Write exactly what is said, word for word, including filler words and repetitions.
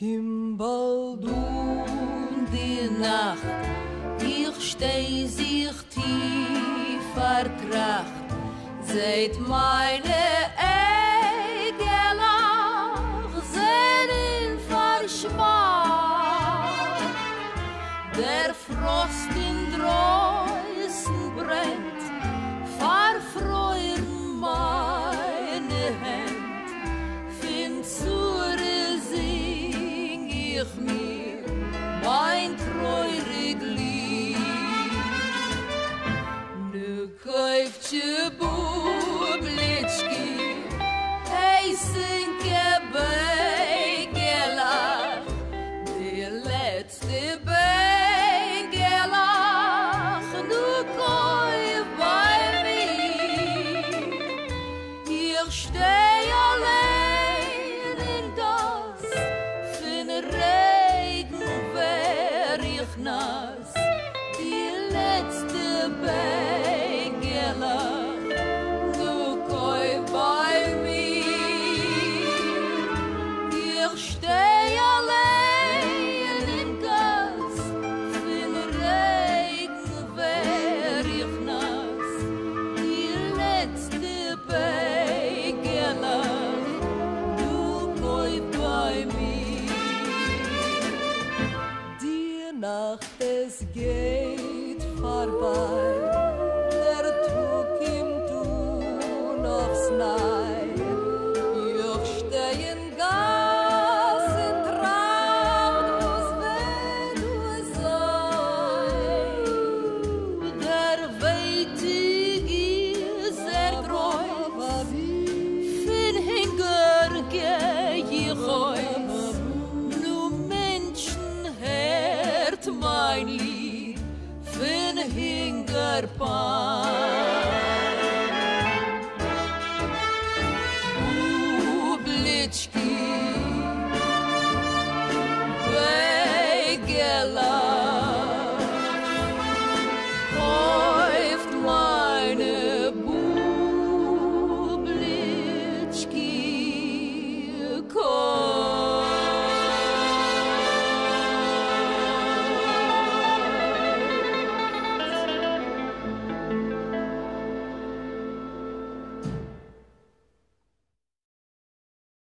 Kim bald um die Nacht, ich steh sich tief vertracht, seht meine Egelach, sind in Verschmack. Der Frost in Dreußen brennt, verfreuen meine Händ, find Zure sing ich mir mein treurig Lied. Nu kauft je Bublitschki, hey sinke Beigelach, die letzte Beigelach, nu kauf bei mir. Ich steh allein in das, fin Regen wär ich nass, die letzte Beigelach, nu kauf bei mir. Ich steh allein in das, fin Regen wär ich nass, die letzte Beigelach, nu kauf bei mir. Die Nacht es geht vorbei, der Tug im Tun aufs Nei. Ich steh in Gas in Tracht, wo's wenn du sei. Der Weitig ist er groß, fin Hinger geh ich heus. Nu Menschen hört mein Lied, fin Hinger Pan.